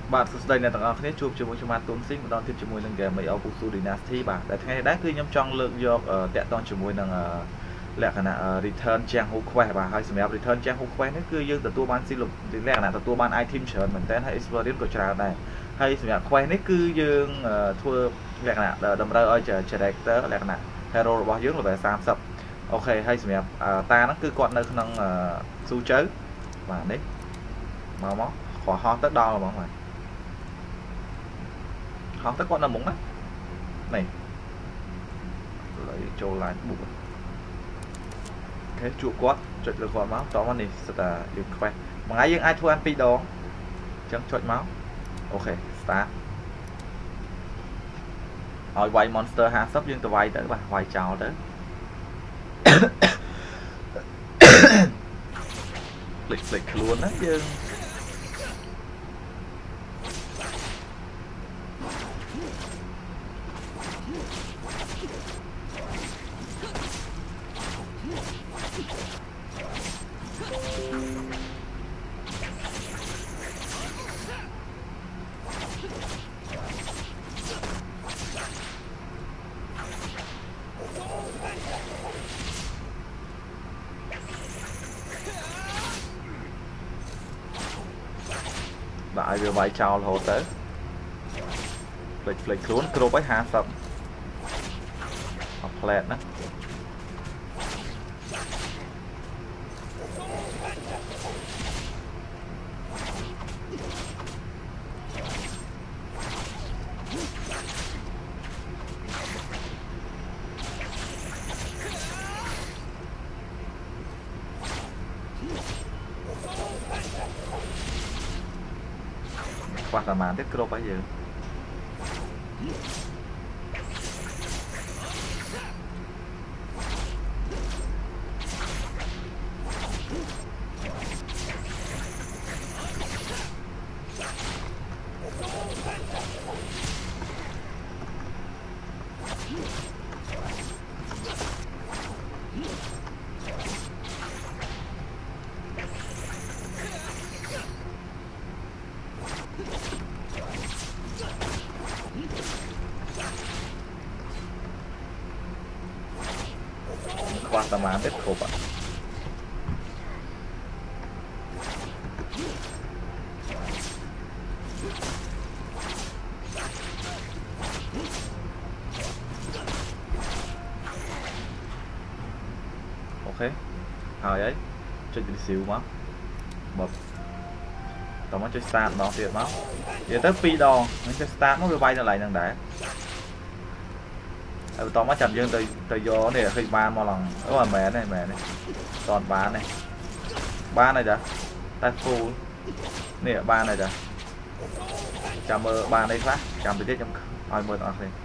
bạn đây là tầng thế chụp cho môi tốn sinh đón tiếp cho môi nâng game mấy ông Wushu Dynasty bạn tại ngày đấy cứ nhóm trong lượng vô tẹt toàn cho môi nâng lẹ cả nè return trang hút khoe và hay xem return trang hút khoe nó cứ dương từ tua ban xin lục thì lẹ là từ tua ban item chọn mình tên hay experience của trà này hay xem khoe nó cứ dương thua lẹ cả nè đầm ra ơi chờ đẹp tớ lẹ cả nè hero bao dương là về sam sập ok hay xem ta nó cứ còn nơi năng su chớ và đấy mà mó khó ho tất đo là mọi người ho tất con là muốn đấy này lấy trâu lại bụng thế trụ quát chọi được vào máu đó mà này sẽ được khoe mà ngay những ai thua ăn pi đó chẳng chọi máu ok start hỏi quay monster hạ sấp nhưng tôi quay tới và hoài chào tới lịch luôn á chứ đại vừa vài chào là hồ tới lịch luôn cơ với hạ sập học lẹt đó qua tầm màn tiếp cơ bây giờ qua tầm màn tiếp khổ bạn ok hỏi ấy chơi xíu máu một tao mới chơi start đó tiền máu giờ tới pi đo nó chơi start nó vừa bay lại nâng đá tao mới chậm dương từ gió này khi ba một lần đó là mẹ này toàn ba này đã tay full nè ba này đã chạm mơ ba này phát chạm từ chết trong hỏi mơ tao này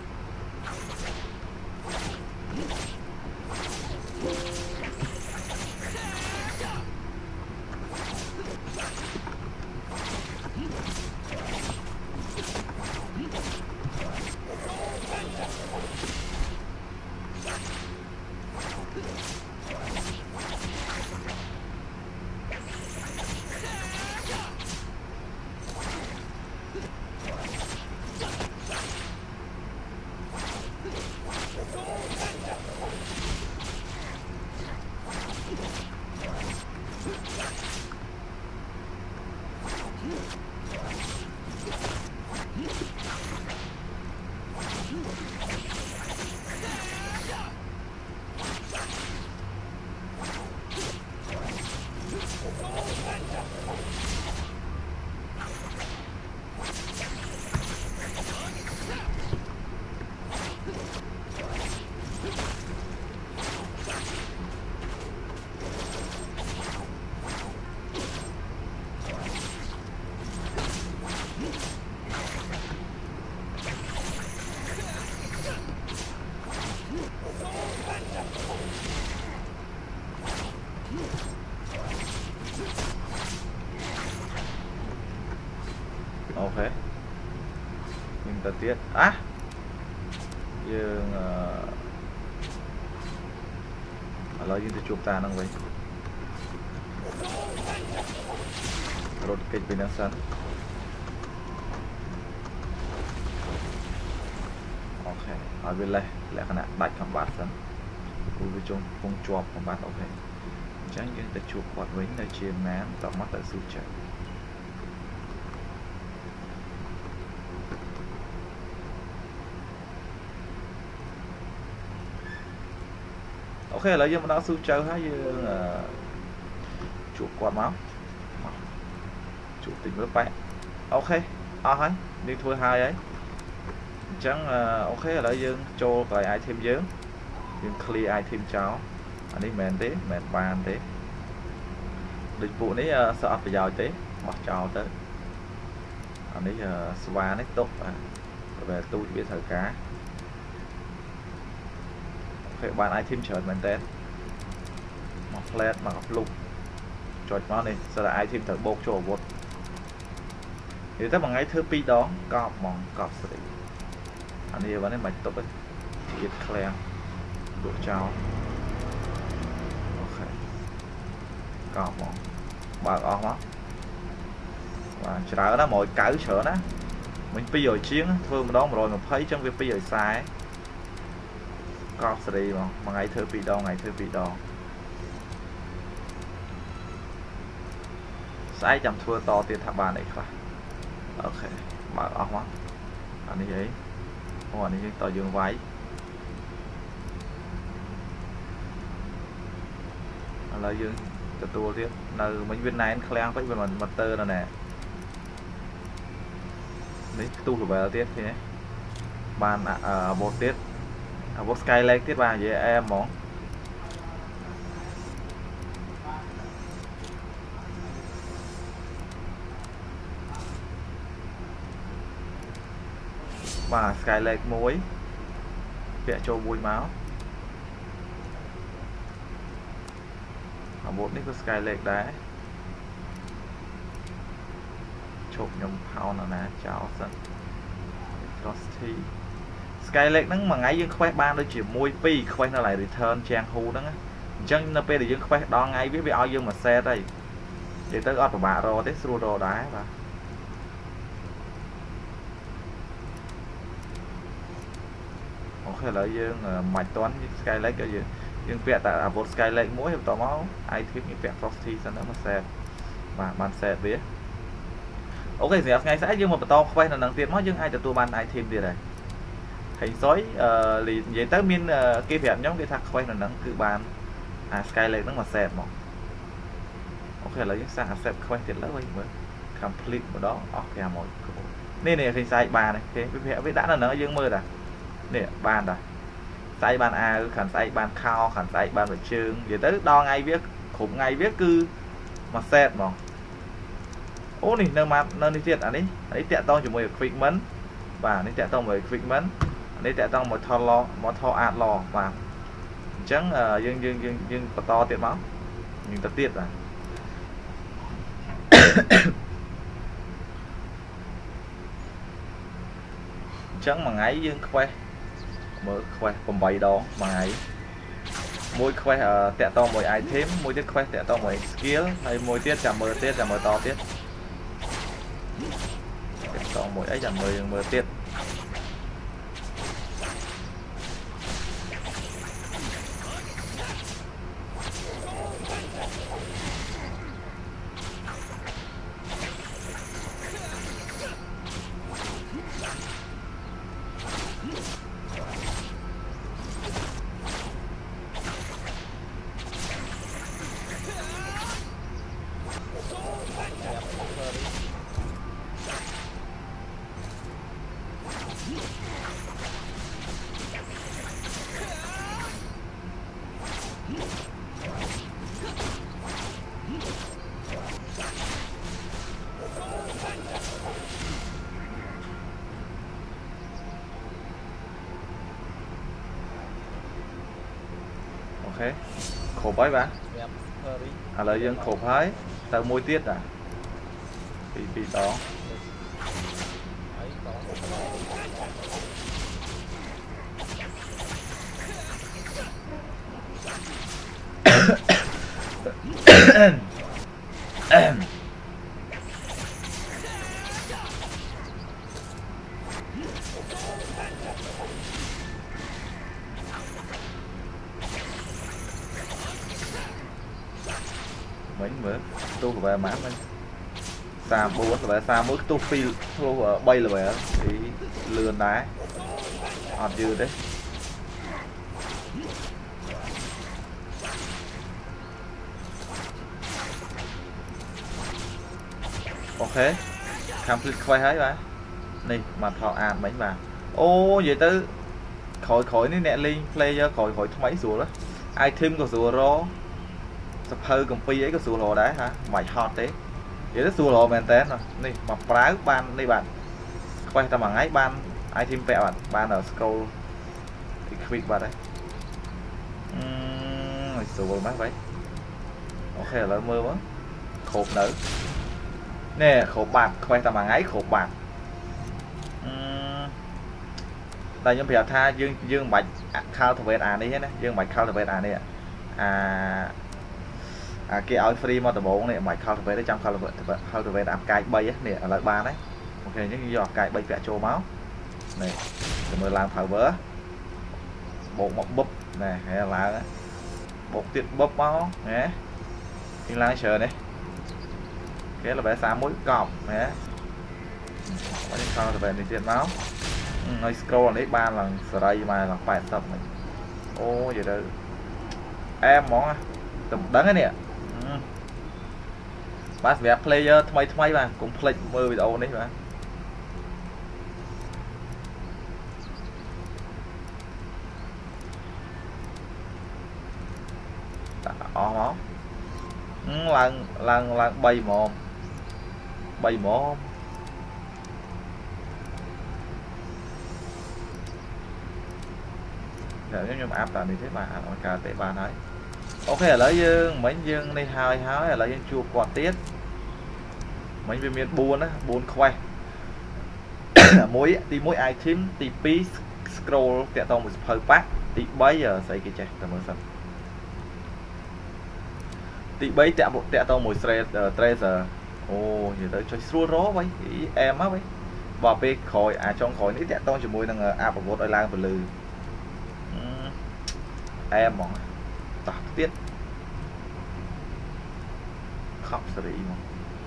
ok mình ta tiết dương lời dương chụp ta năng vậy rồi kịch bên đằng sân ở bên này là khả năng đặt combat sẵn với chung vùng chọp combat ok chẳng những để chụp quạt với nơi chiên nán tao mắt tại sự chạy ok lấy cho mình đã su chơi hay như chụp quạt máu chụp tình với bạn ok hết đi thôi hai ấy chẳng ok lấy dương cho vài ai thêm dướng dương clear ai thêm cháu anh ấy mền thế mền bàn thế dịch vụ này sợ phải giàu thế hoặc chào tới anh ấy spa này tốt về tôi biết thời cá ok bạn ai thêm trời mình tên mặc led mặc lục chọn nó này sau là ai thêm thở bột cho bột thì tất bằng ngay thứ pi đó cọp mỏng cọp xử anh ấy vẫn mạch tốt đấy biết clear độ chào ok cọp mỏng bà on đó và chờ đó mọi cái sợ đó mình bây giờ chiến thương đó rồi mà thấy trong việc bây giờ sai cọp xử mà ngày thứ pi đó ngày thứ pi đó sai chậm thua to tiền thả bàn này phải ok bà on đó anh ấy vậy anh ấy to dương váy là dương từ tua tiếp nơi mấy viên này anh khang với mình mặt tơ là nè đấy tu của bài tiết thế bàn một tiết một sky lake tiết ba vậy em món và sky lake muối vẽ cho bùi máu một nick của sky lake đấy chụp nhầm phao nào nè chào sẵn frosty sky lake nó mà ngay dương khoe ban đôi chỉ môi pi khoe nó lại return trang hu đó chân nó pe để dương khoe đo ngay biết ao dương mà xe đây để tới ọt của bà rồi tết xua đồ đá và ok là dương mạch toán sky lake cái gì nhưng vẽ tại một sky lake mỗi hiệp tỏ máu ai thích những vẽ frosty sẵn đó mà xe và ban xe biết ok thì ngay sẽ nhưng mà to quay là năng tiền nó nhưng ai cho tôi ban ai thêm đi này hình sói thì vậy tới miên kia vẽ nhóm cái thằng quay là năng cứ bàn sky lake nó mà xe mà ok là những sang xếp quay tiền lớn mới complete của đó ok một nên này thì sai bà này cái vẽ với đã là nó dương mơ à nè bàn à sai bàn a khẩn sai bàn khao khẩn sai bàn về trường vậy tới đo ngay viết khủng ngay viết cư mà set mà ô này nâng mặt nâng đi tiết anh ấy tẹt to chỉ một equipment và anh ấy tẹt to một equipment anh ấy tẹt to một thò lo một thò ad lò và chẳng dương to tiết máu nhưng ta tiết à chẳng mà ngay dương khoe mới khoe còn 7 đó mà ngày môi khoe tẹt to mỗi item môi tiết khoe tẹt to mỗi skill hay môi tiết chả mờ to tiết to mỗi ấy chả mờ tiết ok khổ bấy bạn lời dân khổ phái tao môi tiết à vì đó mấy mới tu của bà má mình xa 4 là bà xa mỗi tu phi tu bay là bà thì lươn đá ọt dư đấy. Ok complete quay hết bà này mà thọ mấy bà ô vậy tới khỏi khỏi ní nè liên player khỏi khỏi mấy rùa đó item của rùa rô sập hơi công phi ấy có rùa lò đá hả mày hot thế vậy đó rùa lò mền tên rồi này mà phá ban đây bạn quay ta bằng ấy ban item vẹo bạn ban ở scroll quick bạn đấy rùa mắt vậy ok là mơ quá khộp nữ nè khổ bạc quay ta bằng ấy khổ bạc tại nhóm bây tha dương bạch khao thuộc về đi hết đấy dương bạch khao thuộc về đi cái áo free motor 4 này bạch khao thuộc về đấy trong khao thuộc về áp cái bay á nè lại ba đấy ok những giọt cái bay vẽ trô máu này rồi làm thở vỡ bộ một búp này hay là bộ tiết búp máu nhé thì lang chờ này cái là vẽ xa mũi cọp nhé khao thuộc về thì tiền máu nói scroll lấy 3 lần đây mà là phải tập mình ô vậy đó em món tầm đắng cái nè bác vẽ player thay mà cũng play mơ video đấy mà ó lần bay mồm nếu như áp là như thế mà cả tế bà nói ok lấy dương mấy dương này hai là lấy chua quạt tiết mấy viên miền buôn á buôn khoai mỗi item tí pi scroll tẹt tông một hơi phát tí bây giờ xây cái chạy tầm sân tí bây tẹt tông một treasure ô giờ tới chơi xua ró vậy em á vậy bỏ bê khỏi trong khỏi ní tẹt tông chỉ mùi năng áp một ở lang và lừ em mong tập tiết khóc xử lý mà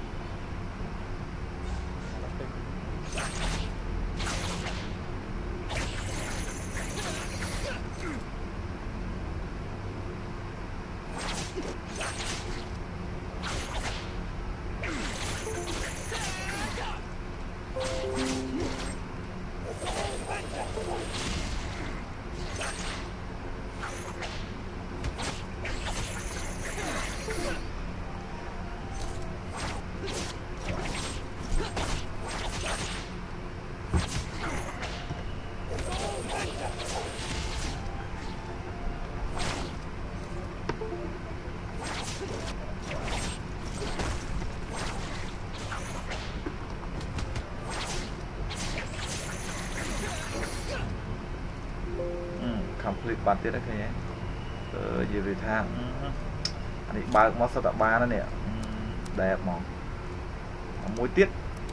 complete bản tiết đấy cái nhé gì về tham anh ấy ba món sắp ba đó nè đẹp món muối tiết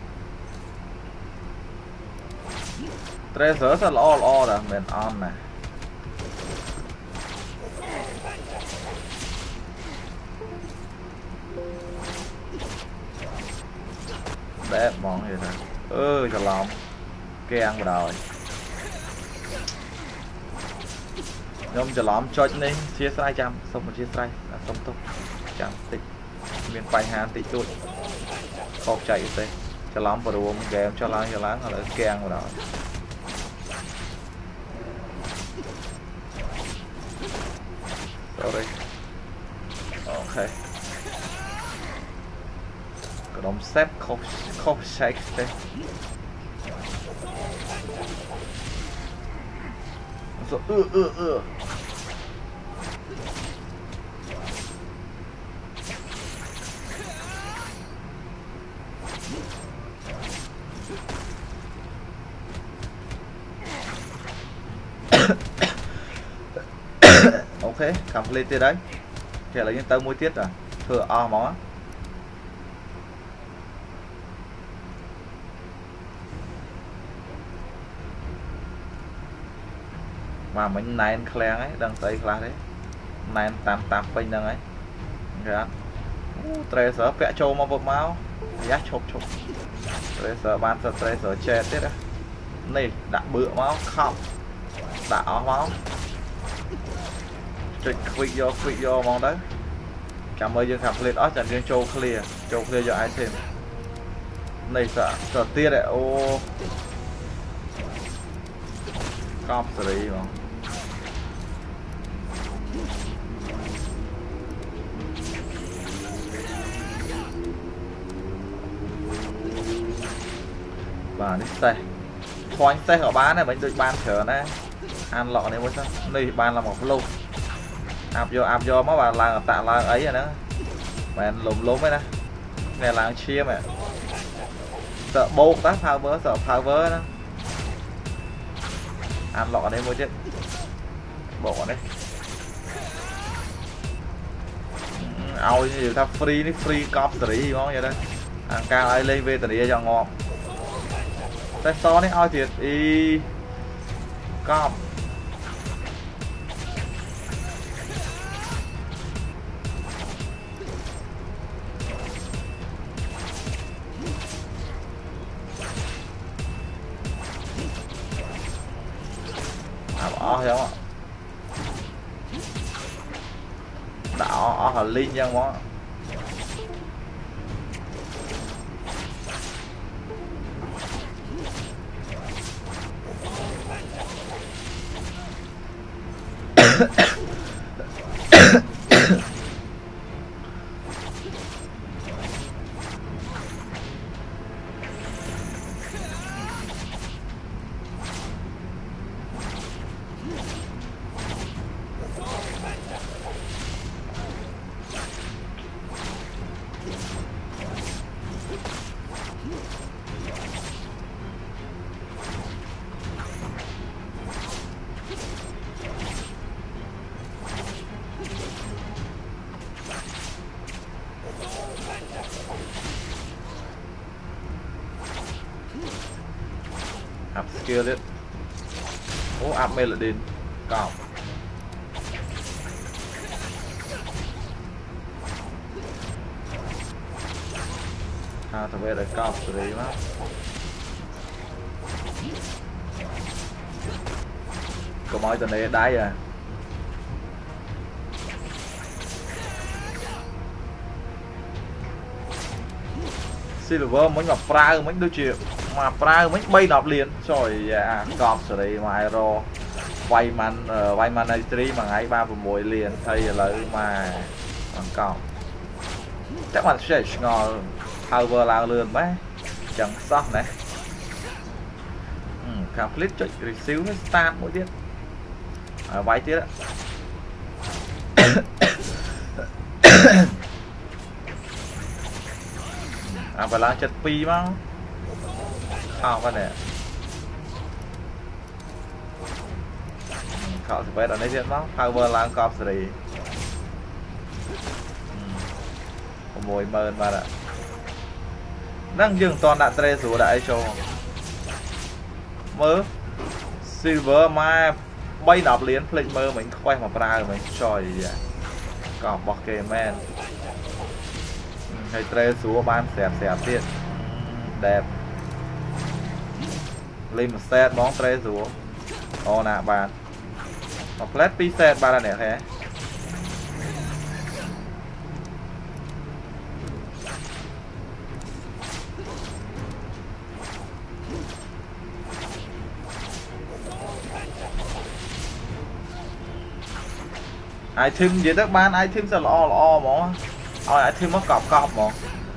treasure rất là lo rồi mình on này đẹp món gì nè ơi trời lòng keng vào đời nhóm chờ lõm cho nên chia sẻ trăm xong một chia sẻ là xong tốt trăm tích miền bay hàn tích chút không chạy thế chờ lõm vào đồ game cho láng là keng vào đó sorry ok cái đống xếp không shake thế ok cầm lên tiết đấy thì là những tơ môi tiết rồi thừa mó mà mình này clear ấy đang tới class đấy này tam pin đang ấy rồi Tracer vẽ trâu mà vượt máu giá chụp chụp Tracer ban sợ Tracer chết tiết á này đã bựa máu không đã máu trịch quick vô mong đấy cảm ơn dương khám lên đó chẳng riêng châu clear cho ai xem này sợ tiết đấy ô cop xử lý mà và đi xe khoanh xe ở bán này mình được ban chờ nè ăn lọ này mới sao đây ban là một lô áp vô mới bà là tạ là ấy rồi đó mà lùm ấy nè này là chia mẹ sợ bột tá sợ power đó ăn lọ này mới chết bộ đấy ôi nhiều ta free cop tỉ gì món vậy đó ăn cao ai lên về tỉ cho ngon tay so đấy ôi thiệt y cop bỏ không ạ đỏ linh dân món up skill it up melody cọc thằng về để cọc xử lý mà có mọi tuần này đáy à silver mới ngọc pra mới đôi chuyện mà pra mới bay đọc liền rồi cọp xử lý mà aero vay man này tri mà ngay 3 và mùi liền thay lợi mà bằng cọp chắc là sẽ ngon power lao lươn mấy chẳng sót này complete cho xíu nó start mỗi tiết vay tiết á phải là chất pi mà không cái này họ phải ở đây diện máu power lang cọp gì mùi mơn mà đã đang dừng toàn đạn tre xuống đại cho mơ silver mà bay đọc liền play mơ mình quay mà ra mình trời cọp bọc kề men hay tre xuống ban xẹp tiết đẹp lên một set món tre xuống ô nè bạn mà flat pi set ba là nè thế ai thêm gì các bạn ai thêm sao lo món ai thêm mất cọp món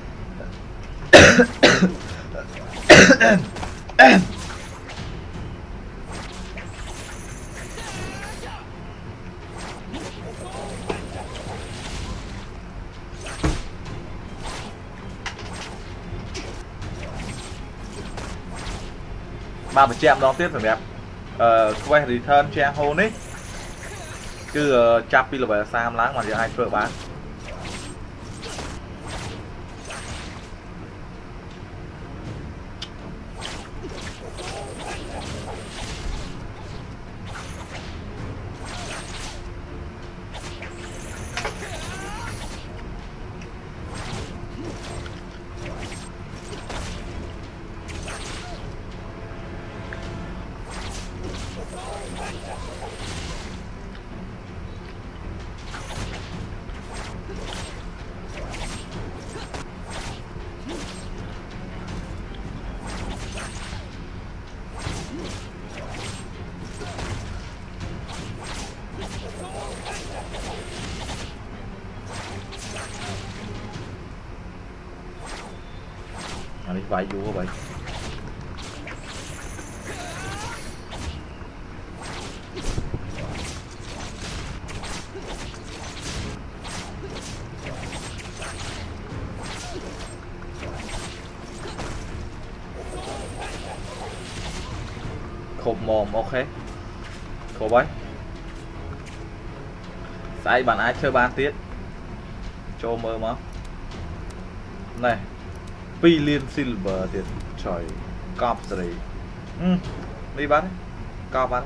ba một chạm đó tiếp phải đẹp quay return trang hôn ấy cứ chắp đi là về sam láng mà giờ hai phở bán vài vụ vậy khộp mồm ok khổ bấy sai bạn ai chơi ban tiết cho mơ mà này billion silver tiền trời cọp gì đi bắt cọp bắt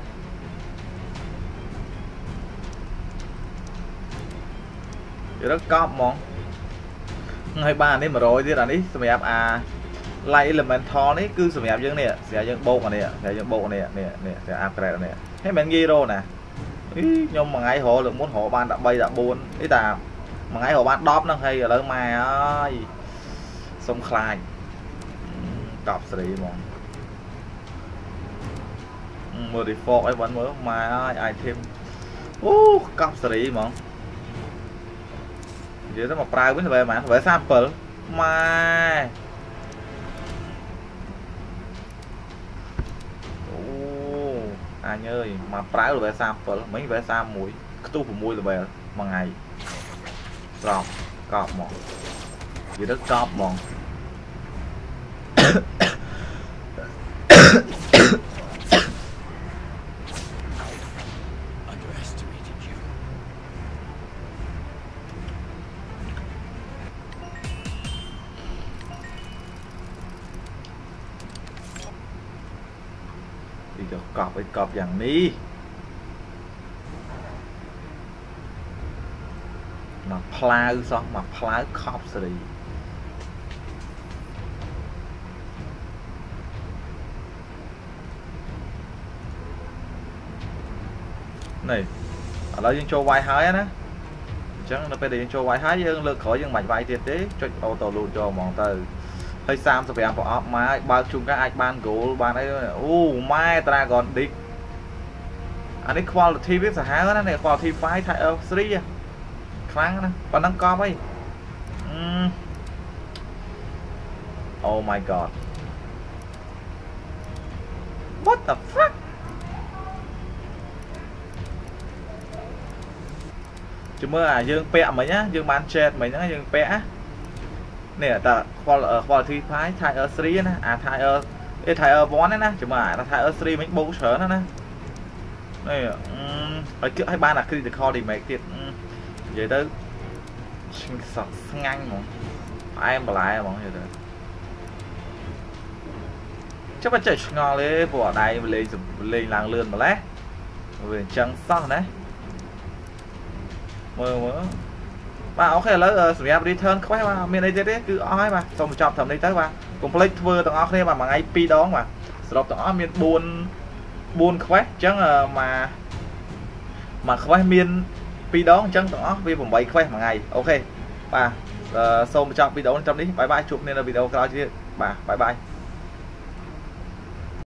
giờ đó cọp món ngày ba đấy mà rồi thì là đi xem áp à lại element thò đấy cứ xem áp dương nè sẽ dương bộ mà nè sẽ dương bộ nè sẽ áp cái này nè hết mình ghi đâu nè nhưng mà ngày họ lượng muốn họ ban đã bay đã buồn ý ta mà ngày họ ban đóp nó hay ở lớn mai ơi sông khai cọp gì mà mưa đi phô ấy vẫn mới mai ơi ai thêm cọp gì mà vậy đó mà prai với về mà về sample mai anh ơi mà prai rồi về sample mấy về sam mũi tu của mũi là về mà ngày rồi cọp mòn vậy đó cọp mòn đi cho cọp với cọp dạng ní mà plau sao mà plau cọp gì này ở đây cho vay hái á chẳng nó phải đi cho vay hái dương lực khỏi dương mạch vay tiền tế cho ô tô luôn cho mòn từ hơi sam sẽ phải bỏ mà bao chung các anh ban gỗ ban ấy mai ta còn đi anh ấy quality biết là hái đó này quality phái thay ở free kháng đó còn đang co ấy oh my god what the fuck chứ mơ à dương pẹ mấy nhá dương bán chết mấy nhá dương pẹ nè ta quality phái thay ở free nè thay ở bón đấy nè chứ mà thay ở free mấy bố sở nó nè này phải cứ hay ban là critical thì mấy tiệt vậy đó sọt ngang mà phải em lại bọn vậy đó chắc phải chạy ngon lên bỏ đây lên làng lươn mà lẽ về trắng sót đấy mơ mà ok lấy sự nghiệp return quay mà miền đây thế cứ ói mà xong chọn thầm đây tới mà complete vừa tầng óc mà ngay pi đó mà rồi tầng óc miền buôn quét chẳng mà quay miền pi đó chẳng tầng óc vì vùng bảy quay mà ngày ok và xong chọn video trong đi bye bye chụp nên là video cao chứ bà bye bye.